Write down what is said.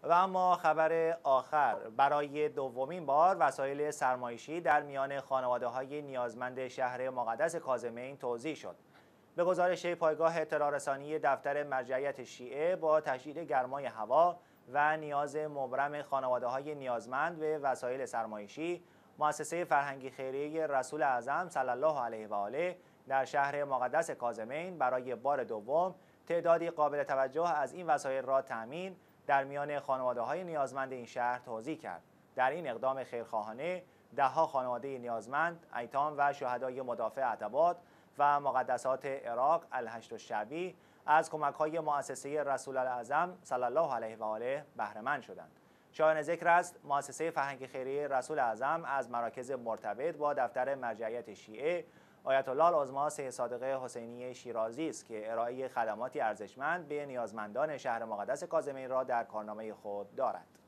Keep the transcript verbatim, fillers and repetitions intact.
و اما خبر آخر، برای دومین بار وسایل سرمایشی در میان خانواده‌های نیازمند شهر مقدس کاظمین توزیع شد. به گزارش پایگاه اطلاع رسانی دفتر مرجعیت شیعه، با تشدید گرمای هوا و نیاز مبرم خانواده‌های نیازمند به وسایل سرمایشی، مؤسسه فرهنگی خیریه رسول اعظم صلی الله علیه و آله در شهر مقدس کاظمین برای بار دوم تعدادی قابل توجه از این وسایل را تأمین در میان خانواده‌های نیازمند این شهر توزیع کرد. در این اقدام خیرخواهانه، ده‌ها خانواده نیازمند، ایتام و شهدای مدافع عتبات و مقدسات عراق الهشت الشعبی از کمک‌های مؤسسه رسول الاعظم صلی الله علیه و آله بهره مند شدند. شایان ذکر است مؤسسه فرهنگی خیریه رسول اعظم از مراکز مرتبط با دفتر مرجعیت شیعه آیت الله العظمی سید صادق حسینی شیرازی است که ارائه خدماتی ارزشمند به نیازمندان شهر مقدس کاظمین را در کارنامه خود دارد.